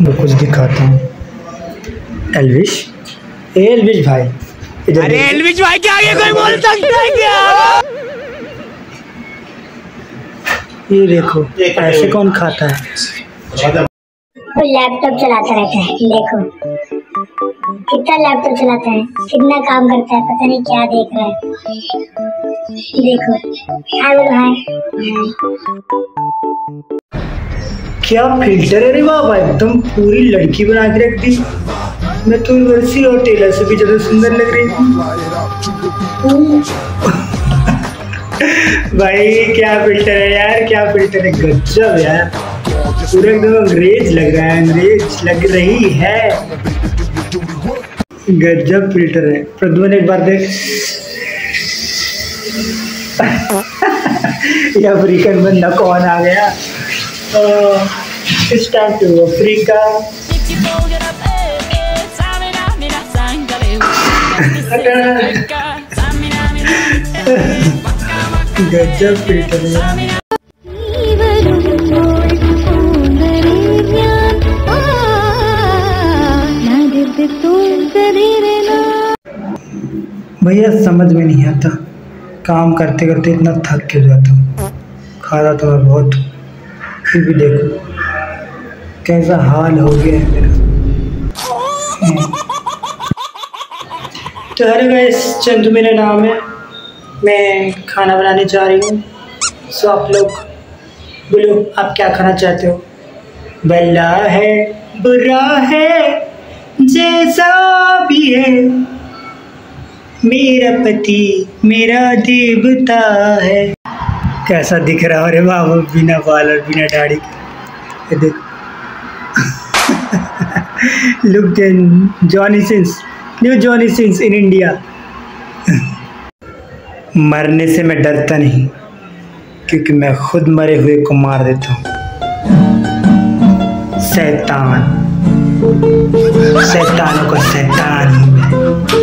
मैं कुछ दिखाता हूँ। एल्विश, एल्विश भाई, अरे एल्विश भाई के आगे कोई बोल सकता है क्या? ये देखो, ऐसे कौन खाता है? वो लैपटॉप चलाता रहता है, देखो कितना लैपटॉप चलाता है, कितना काम करता है, पता नहीं क्या देख रहा है। देखो हाय क्या फिल्टर है रे बाबा, एकदम पूरी लड़की बना के रख दी। मैं तो वैसी और टेलर से भी ज्यादा सुंदर लग रही थी। भाई क्या फिल्टर है यार, क्या फिल्टर है, गजब यार, पूरा एकदम अंग्रेज लग रहा है, अंग्रेज लग रही है, गजब फिल्टर है। प्रद्युमन एक बार देख। ये अफ्रीकन बंदा कौन आ गया? इस टाइम टू अफ्रीका। गजब फिल्टर है। भैया समझ में नहीं आता, काम करते करते इतना थक क्यों जाता हूँ। खाता तो मैं बहुत, फिर भी देखो कैसा हाल हो गया है मेरा। तो हेलो गाइस, चंदू मेरा नाम है, मैं खाना बनाने जा रही हूँ। सो आप लोग बोलो, आप क्या खाना चाहते हो? भला है बुरा है जैसा भी है, मेरा पति मेरा देवता है। कैसा दिख रहा है रे बाबू, बिना बाल और बिना दाढ़ी के, देखो। Look Johnny Sins, new Johnny Sins in India. मरने से मैं डरता नहीं, क्योंकि मैं खुद मरे हुए को मार देता हूँ। शैतान, शैतानों का शैतान हूँ मैं।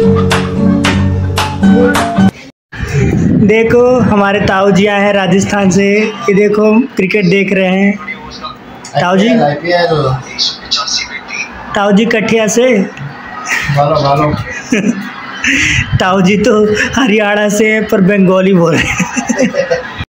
देखो हमारे ताऊ जी आए हैं राजस्थान से, ये देखो क्रिकेट देख रहे हैं। ताऊ जी, ताऊ जी कठिया से। ताऊ जी तो हरियाणा से, पर बंगाली बोल रहे हैं।